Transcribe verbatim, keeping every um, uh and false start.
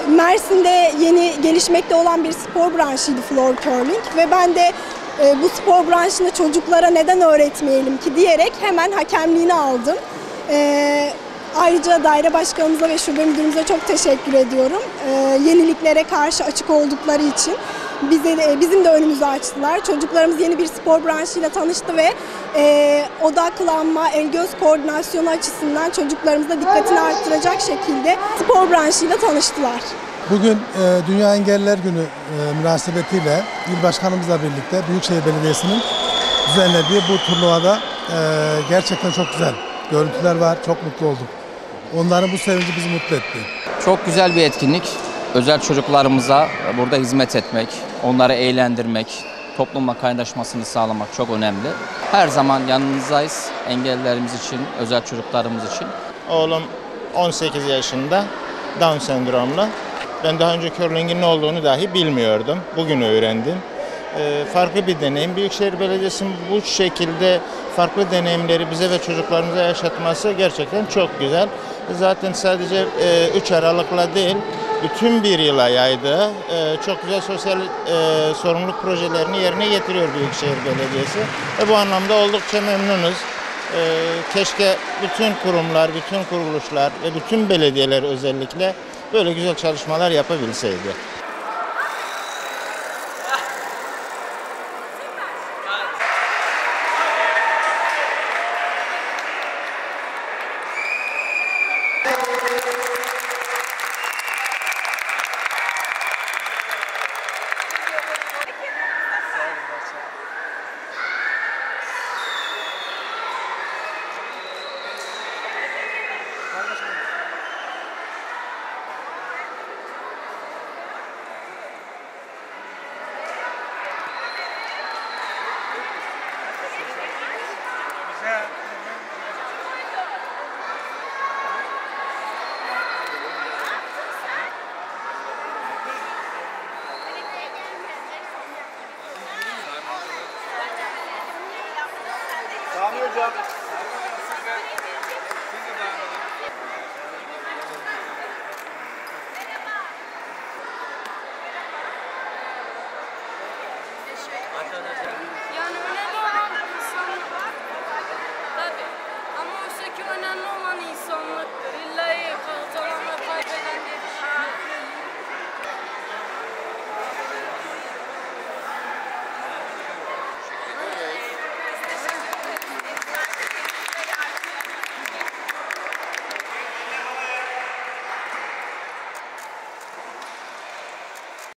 Mersin'de yeni gelişmekte olan bir spor branşıydı floor curling ve ben de e, bu spor branşını çocuklara neden öğretmeyelim ki diyerek hemen hakemliğini aldım. E, ayrıca daire başkanımıza ve şube müdürümüze çok teşekkür ediyorum. E, yeniliklere karşı açık oldukları için. Bize, bizim de önümüzü açtılar. Çocuklarımız yeni bir spor branşıyla tanıştı ve e, odaklanma, el-göz koordinasyonu açısından çocuklarımıza dikkatini arttıracak şekilde spor branşıyla tanıştılar. Bugün e, Dünya Engelliler Günü e, münasebetiyle il başkanımızla birlikte Büyükşehir Belediyesi'nin düzenlediği bu turnuvada e, gerçekten çok güzel görüntüler var. Çok mutlu olduk. Onların bu sevinci bizi mutlu etti. Çok güzel bir etkinlik. Özel çocuklarımıza burada hizmet etmek, onları eğlendirmek, toplumla kaynaşmasını sağlamak çok önemli. Her zaman yanınızdayız engellilerimiz için, özel çocuklarımız için. Oğlum on sekiz yaşında, Down sendromlu. Ben daha önce curling'in ne olduğunu dahi bilmiyordum. Bugün öğrendim. Ee, farklı bir deneyim. Büyükşehir Belediyesi'nin bu şekilde farklı deneyimleri bize ve çocuklarımıza yaşatması gerçekten çok güzel. Zaten sadece üç e, Aralık'la değil, bütün bir yıla yaydığı e, çok güzel sosyal e, sorumluluk projelerini yerine getiriyor Büyükşehir Belediyesi. Ve bu anlamda oldukça memnunuz. E, keşke bütün kurumlar, bütün kuruluşlar ve bütün belediyeler özellikle böyle güzel çalışmalar yapabilseydi. Thank you.